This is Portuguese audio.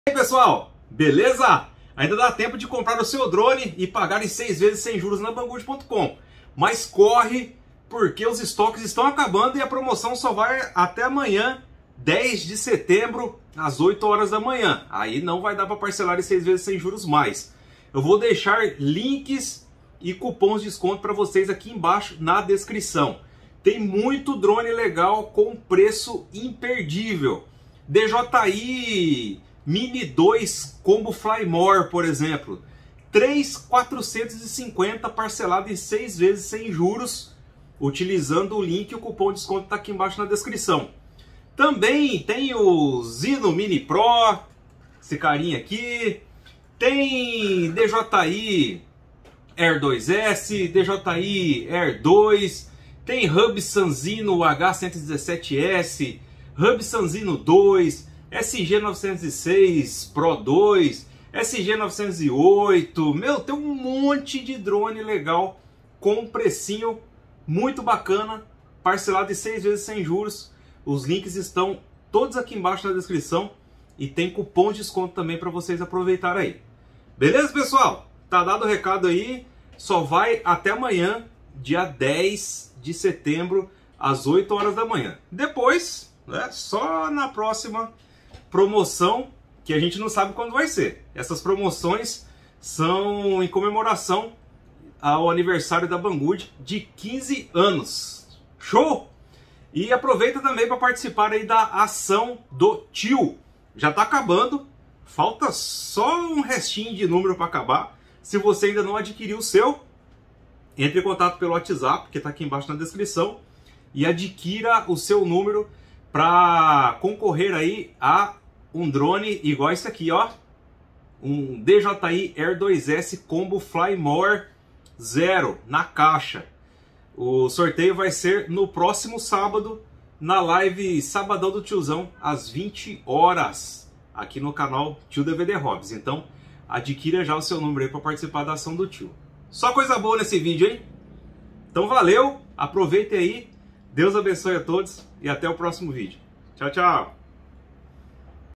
E aí pessoal, beleza? Ainda dá tempo de comprar o seu drone e pagar em 6 vezes sem juros na Banggood.com. Mas corre, porque os estoques estão acabando e a promoção só vai até amanhã, 10 de setembro, às 8 horas da manhã. Aí não vai dar para parcelar em 6 vezes sem juros mais. Eu vou deixar links e cupons de desconto para vocês aqui embaixo na descrição. Tem muito drone legal com preço imperdível. DJI Mini 2 Combo Fly More, por exemplo, 3.450 parcelado em 6 vezes sem juros, utilizando o link e o cupom de desconto está aqui embaixo na descrição. Também tem o Zino Mini Pro, esse carinha aqui, tem DJI Air 2S, DJI Air 2, tem Hubsan Zino H117S, Hubsan Zino 2, SG906 Pro 2, SG908, meu, tem um monte de drone legal com um precinho muito bacana, parcelado em 6 vezes sem juros. Os links estão todos aqui embaixo na descrição e tem cupom de desconto também para vocês aproveitarem aí. Beleza, pessoal? Tá dado o recado aí, só vai até amanhã, dia 10 de setembro, às 8 horas da manhã. Depois, né, só na próxima promoção, que a gente não sabe quando vai ser. Essas promoções são em comemoração ao aniversário da Banggood de 15 anos. Show! E aproveita também para participar aí da ação do tio. Já está acabando, falta só um restinho de número para acabar. Se você ainda não adquiriu o seu, entre em contato pelo WhatsApp, que está aqui embaixo na descrição, e adquira o seu número para concorrer aí a um drone igual esse aqui, ó, um DJI Air 2S Combo Fly More 0 na caixa. O sorteio vai ser no próximo sábado, na live Sabadão do Tiozão, às 20 horas, aqui no canal Tio DVD Hobbies. Então, adquira já o seu número aí para participar da ação do tio. Só coisa boa nesse vídeo, hein? Então valeu, aproveite aí, Deus abençoe a todos e até o próximo vídeo. Tchau, tchau!